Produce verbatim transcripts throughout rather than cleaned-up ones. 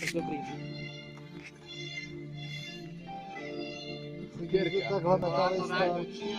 Tak dobrý. Takhle metalista.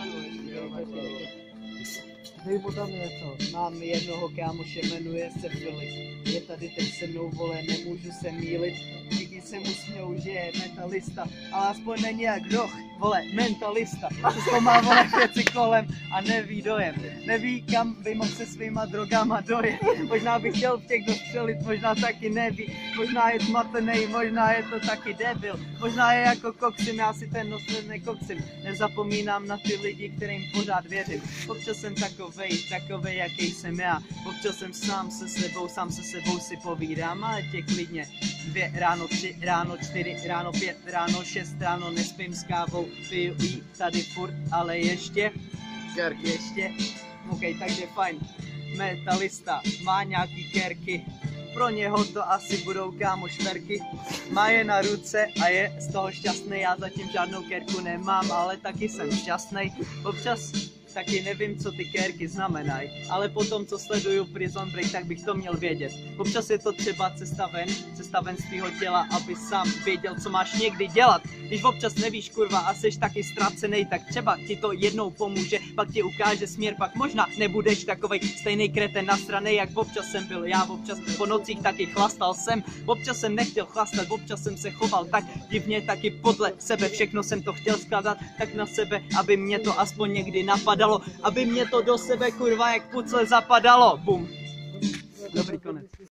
Dej mu tam něco. Mám jednoho kámoše, jmenuje se Filip. Je tady teď se mnou, vole, nemůžu se mýlit. Všichni se mu smějou, že je metalista, ale aspoň není jak roh, vole, mentalista. Všechno má, vole, věci kolem a neví dojem. Neví, kam by mohl se svýma drogama dojet. Možná by chtěl v těch dostřelit, možná taky neví. Možná je zmatený, možná je to taky debil. Možná je jako koksim, já si ten nosled nekoksim. Nezapomínám na ty lidi, kterým pořád věřím. Občas jsem takovej, takovej, jaký jsem já. Občas jsem sám se sebou, sám se sebou si povídám, ale tě klidně. Dvě ráno, tři ráno, čtyři ráno, pět ráno, šest ráno, nespím s kávou, piju jí tady furt, ale ještě, kerky ještě, ok, takže fajn, metalista, má nějaký kerky, pro něho to asi budou kámo šperky, má je na ruce a je z toho šťastný, já zatím žádnou kerku nemám, ale taky jsem šťastný, občas taky nevím, co ty kérky znamenají, ale potom, co sleduju Prison Break, tak bych to měl vědět. Občas je to třeba cesta ven, cesta ven z tvýho těla, aby sám věděl, co máš někdy dělat. Když občas nevíš, kurva, a seš taky ztracenej, tak třeba ti to jednou pomůže, pak ti ukáže směr, pak možná nebudeš takovej stejný kreten nasranej, jak občas jsem byl já, občas po nocích taky chlastal jsem, občas jsem nechtěl chlastat, občas jsem se choval tak divně, taky podle sebe, všechno jsem to chtěl skládat tak na sebe, aby mě to aspoň někdy napadalo, aby mě to do sebe, kurva, jak pucle zapadalo. Bum. Dobrý konec.